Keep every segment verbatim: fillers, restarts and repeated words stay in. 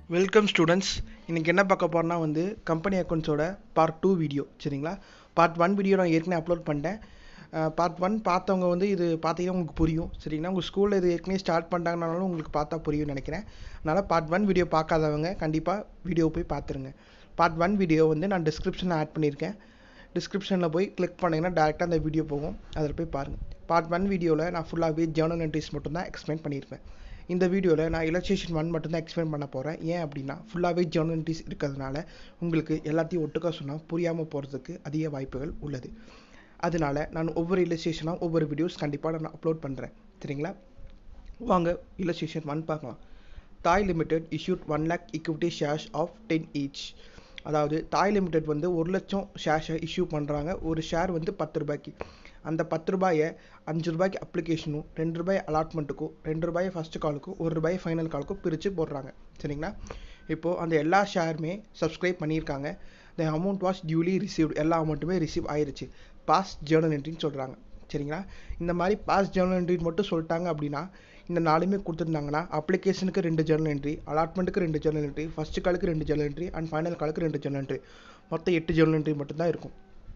Welcome students. இன்றைக்கி என்ன பார்க்க போகிறோன்னா வந்து கம்பெனி அக்கௌண்ட்ஸோட பார்ட் டூ வீடியோ. சரிங்களா? பார்ட் ஒன் வீடியோ நான் ஏற்கனவே அப்லோட் பண்ணிட்டேன். பார்ட் ஒன் பார்த்தவங்க வந்து இது பார்த்தீங்கன்னா உங்களுக்கு புரியும். சரிங்களா? உங்கள் ஸ்கூலில் இது ஏற்கனவே ஸ்டார்ட் பண்ணிட்டாங்கனாலும் உங்களுக்கு பார்த்தா புரியும்னு நினைக்கிறேன். அதனால் பார்ட் ஒன் வீடியோ பார்க்காதவங்க கண்டிப்பாக வீடியோ போய் பார்த்துருங்க. பார்ட் ஒன் வீடியோ வந்து நான் டிஸ்கிரிப்ஷனில் ஆட் பண்ணியிருக்கேன். டிஸ்கிரிப்ஷனில் போய் கிளிக் பண்ணிங்கன்னா டேரெக்டாக அந்த வீடியோ போகும். அதில் போய் பாருங்கள். பார்ட் ஒன் வீடியோவில் நான் ஃபுல்லாகவே ஜேர்னல் என்ட்ரிஸ் மட்டும்தான் எக்ஸ்பிளைன் பண்ணியிருப்பேன். இந்த வீடியோவில் நான் இல்லஸ்ட்ரேஷன் ஒன் மட்டும்தான் எக்ஸ்பிளைன் பண்ண போகிறேன். ஏன் அப்படின்னா ஃபுல்லாகவே ஜேர்னல் என்ட்ரிஸ் இருக்கிறதுனால உங்களுக்கு எல்லாத்தையும் ஒட்டுக்கா சொன்னால் புரியாமல் போகிறதுக்கு அதிக வாய்ப்புகள் உள்ளது. அதனால நான் ஒவ்வொரு இல்லஸ்ட்ரேஷனாக ஒவ்வொரு வீடியோஸ் கண்டிப்பாக நான் அப்லோட் பண்ணுறேன். சரிங்களா? வாங்க இல்லஸ்ட்ரேஷன் ஒன் பார்க்கலாம். Thai limited issued one lakh equity shares of ten each. அதாவது தாய் லிமிடெட் வந்து ஒரு லட்சம் ஷேர்ஸை இஷ்யூ பண்ணுறாங்க. ஒரு ஷேர் வந்து பத்து ரூபாய்க்கு. அந்த பத்து ரூபாயை அஞ்சு ரூபாய்க்கு அப்ளிகேஷனும், ரெண்டு ரூபாய் அலாட்மெண்ட்டுக்கும், ரெண்டு ரூபாய் ஃபஸ்ட்டு காலுக்கும், ஒரு ரூபாய் ஃபைனல் காலுக்கும் பிரித்து போடுறாங்க. சரிங்களா? இப்போது அந்த எல்லா ஷேருமே சப்ஸ்கிரைப் பண்ணியிருக்காங்க. The amount was duly received. எல்லா அமௌண்ட்டுமே ரிசீவ் ஆயிடுச்சு. பாஸ் ஜேர்னல் என்ட்ரின்னு சொல்கிறாங்க. சரிங்களா? இந்த மாதிரி பாஸ் ஜேர்னல் என்ட்ரி மட்டும் சொல்லிட்டாங்க அப்படின்னா இந்த நாலுமே கொடுத்துருந்தாங்கன்னா அப்ளிகேஷனுக்கு ரெண்டு ஜேர்னல் என்ட்ரி, அலாட்மெண்ட்டுக்கு ரெண்டு ஜேர்னல் என்ட்ரி, ஃபஸ்ட்டு காலுக்கு ரெண்டு ஜேர்னல் என்ட்ரி அண்ட் ஃபைனல் காலுக்கு ரெண்டு ஜேர்னல் என்ட்ரி, மொத்தம் எட்டு ஜேர்னல் என்ட்ரி மட்டும்தான் இருக்கும்.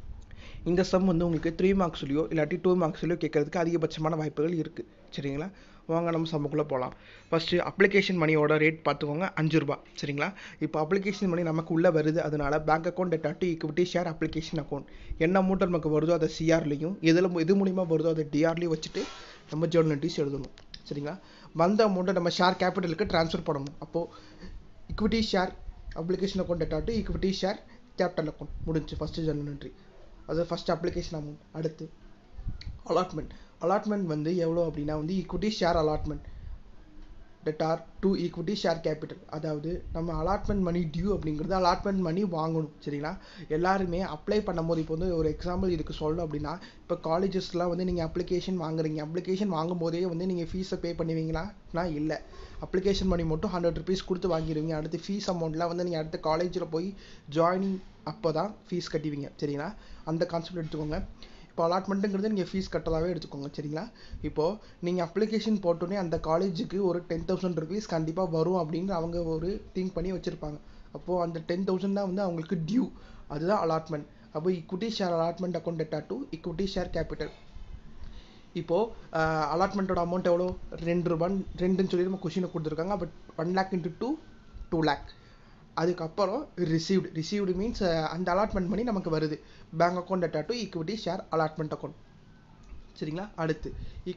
இந்த சம் வந்து உங்களுக்கு த்ரீ மார்க்ஸ்லையோ இல்லாட்டி டூ மார்க்ஸ்லையோ கேட்கறதுக்கு அதிகபட்சமான வாய்ப்புகள் இருக்குது. சரிங்களா? வாங்க நம்ம சம்முக்குள்ளே போகலாம். ஃபஸ்ட்டு அப்ளிகேஷன் மணியோட ரேட் பார்த்துக்கோங்க, அஞ்சு ரூபா. சரிங்களா? இப்போ அப்ளிகேஷன் மணி நமக்கு உள்ளே வருது. அதனால் bank account debtor to equity share application account என்ன அமௌண்ட் நமக்கு வருதோ அதை சிஆர்லையும், எதில் எது மூலிமா வருதோ அதை டிஆர்லையும் வச்சுட்டு நம்ம ஜேர்னல் என்ட்ரிஸ் எழுதணும். சரிங்களா? வந்த அமௌண்ட்டை நம்ம ஷேர் கேபிட்டலுக்கு ட்ரான்ஸ்ஃபர் பண்ணணும். அப்போது equity share application account debtor to equity share capital account முடிஞ்சு ஃபஸ்ட்டு ஜேர்னல் என்ட்ரி. அது ஃபஸ்ட் அப்ளிகேஷன் அமௌண்ட். அடுத்து அலாட்மெண்ட். அலாட்மெண்ட் வந்து எவ்வளோ அப்படின்னா வந்து equity share allotment debtor to equity share capital. அதாவது நம்ம அலாட்மெண்ட் மணி டியூ அப்படிங்கிறது அலாட்மெண்ட் மணி வாங்கணும். சரிங்களா? எல்லாருமே அப்ளை பண்ணும்போது இப்போ வந்து ஒரு எக்ஸாம்பிள் இதுக்கு சொல்லணும் அப்படின்னா இப்போ காலேஜஸ்லாம் வந்து நீங்கள் அப்ளிகேஷன் வாங்குறீங்க. அப்ளிகேஷன் வாங்கும் போதே வந்து நீங்கள் ஃபீஸை பே பண்ணுவீங்களா? இல்லை. அப்ளிகேஷன் மணி மட்டும் ஹண்ட்ரட் ருபீஸ் கொடுத்து வாங்கிடுவீங்க. அடுத்து ஃபீஸ் அமௌண்ட்லாம் வந்து நீங்கள் அடுத்த காலேஜில் போய் ஜாயினிங் அப்போ தான் ஃபீஸ் கட்டுவீங்க. சரிங்களா? அந்த கான்செப்ட் எடுத்துக்கோங்க. இப்போ அலாட்மெண்ட்டுங்கிறது நீங்கள் ஃபீஸ் கட்டதாகவே எடுத்துக்கோங்க. சரிங்களா? இப்போது நீங்கள் அப்ளிகேஷன் போட்டோன்னே அந்த காலேஜுக்கு ஒரு டென் தௌசண்ட் ருபீஸ் கண்டிப்பாக வரும் அப்படின்னு அவங்க ஒரு திங்க் பண்ணி வச்சுருப்பாங்க. அப்போது அந்த டென் தௌசண்ட் தான் வந்து அவங்களுக்கு டியூ. அதுதான் அலாட்மெண்ட். அப்போ equity share allotment account debtor to equity share capital. இப்போது அலாட்மெண்ட்டோட அமௌண்ட் எவ்வளோ? ரெண்டு ரூபாய் ரெண்டுன்னு சொல்லி நம்ம கொஷினை கொடுத்துருக்காங்க. But one lakh into two two lakh. அதுக்கப்புறம் ரிசீவ்டு. ரிசீவ்டு மீன்ஸ் அந்த அலாட்மெண்ட் மணி நமக்கு வருது. Bank account debtor to equity share allotment account. சரிங்களா? அடுத்து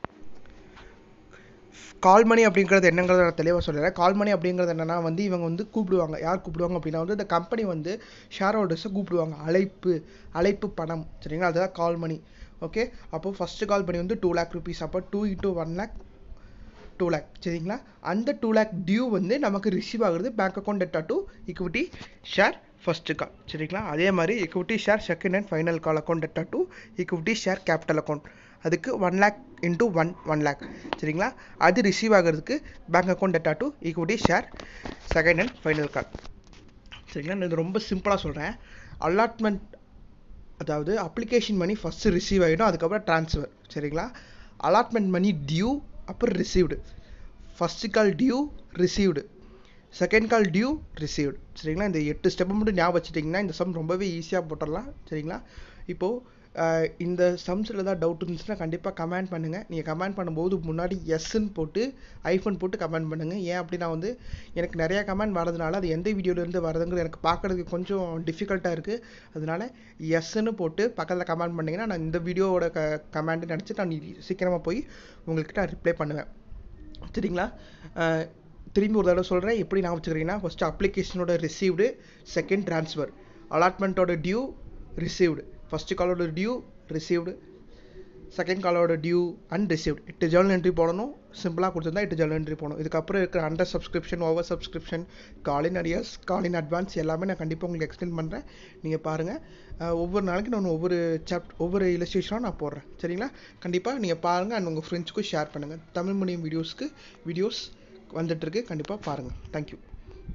கால் மணி அப்படிங்கிறது என்னங்கிறத நான் தெளிவாக சொல்லிடுறேன். கால் மணி அப்படிங்கிறது என்னென்னா வந்து இவங்க வந்து கூப்பிடுவாங்க. யார் கூப்பிடுவாங்க அப்படின்னா வந்து இந்த கம்பெனி வந்து ஷேர் ஹோல்டர்ஸை கூப்பிடுவாங்க. அழைப்பு அழைப்பு பணம். சரிங்களா? அதுதான் கால் மணி. ஓகே. அப்போது ஃபஸ்ட்டு கால் மணி வந்து டூ லேக் ருபீஸ். அப்போ two into one lakh two lakh. சரிங்களா? அந்த டூ லேக் டியூ வந்து நமக்கு ரிசீவ் ஆகுறது bank account debtor to equity share first call. சரிங்களா? அதே மாதிரி equity share second and final call account debtor to equity share capital account. அதுக்கு one lakh into one one lakh. சரிங்களா? அது ரிசீவ் ஆகிறதுக்கு bank account debtor to equity share second and final call. சரிங்களா? நான் இது ரொம்ப சிம்பிளாக சொல்கிறேன். அலாட்மெண்ட் அதாவது அப்ளிகேஷன் மணி ஃபஸ்ட்டு ரிசீவ் ஆகிடும், அதுக்கப்புறம் ட்ரான்ஸ்ஃபர். சரிங்களா? அலாட்மெண்ட் மணி டியூ, அப்புறம் received. First call due, received. Second call due, received. சரிங்களா? இந்த எட்டு ஸ்டெப்பை மட்டும் ஞாபகம் வச்சுட்டிங்கன்னா இந்த சம் ரொம்பவே ஈஸியாக போட்டுடலாம். சரிங்களா? இப்போது இந்த சம்ஸில் ஏதாவது டவுட் இருந்துச்சுன்னா கண்டிப்பாக கமெண்ட் பண்ணுங்கள். நீங்கள் கமெண்ட் பண்ணும்போது முன்னாடி எஸ்ன்னு போட்டு ஐஃபோன் போட்டு கமெண்ட் பண்ணுங்கள். ஏன் அப்படின்னா வந்து எனக்கு நிறையா கமெண்ட் வரதுனால அது எந்த வீடியோலேருந்து வரதுங்கிறது எனக்கு பார்க்குறதுக்கு கொஞ்சம் டிஃபிகல்ட்டாக இருக்குது. அதனால் எஸ்ன்னு போட்டு பக்கத்தில் கமெண்ட் பண்ணிங்கன்னா நான் இந்த வீடியோவோட க கமெண்ட்டு நினச்சி நான் சீக்கிரமாக போய் உங்களுக்கு நான் ரிப்ளை பண்ணுவேன். சரிங்களா? திரும்பி ஒரு தடவை சொல்கிறேன். எப்படி நான் வச்சுக்கிறீங்கன்னா ஃபஸ்ட்டு அப்ளிகேஷனோட ரிசீவ்டு, செகண்ட் ட்ரான்ஸ்ஃபர், அலாட்மெண்ட்டோட டியூ, ரிசீவ்டு, ஃபஸ்ட்டு காலோட டியூ, ரிசீவ்டு, செகண்ட் காலோட டியூ அண்ட் ரிசீவ்டு. எட்டு ஜேர்னல் என்ட்ரி போடணும். சிம்பிளாக கொடுத்துருந்தா எட்டு ஜேர்னல் என்ட்ரி போடணும். இதுக்கப்புறம் இருக்கிற under subscription, over subscription, call in arrears, call in advance எல்லாமே நான் கண்டிப்பாக உங்களுக்கு எக்ஸ்பிளைன் பண்ணுறேன். நீங்கள் பாருங்கள். ஒவ்வொரு நாளைக்கு நான் ஒவ்வொரு சாப்ட் ஒவ்வொரு இல்லஸ்ட்ரேஷனாக நான் போடுறேன். சரிங்களா? கண்டிப்பாக நீங்கள் பாருங்கள் அண்ட் உங்கள் ஃப்ரெண்ட்ஸுக்கும் ஷேர் பண்ணுங்கள். தமிழ் மீடியம் வீடியோஸ்க்கு வீடியோஸ் வந்துட்டுருக்கு. கண்டிப்பாக பாருங்கள். Thank you.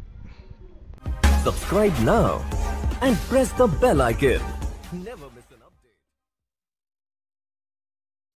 Subscribe now and press the bell icon. Never miss an update.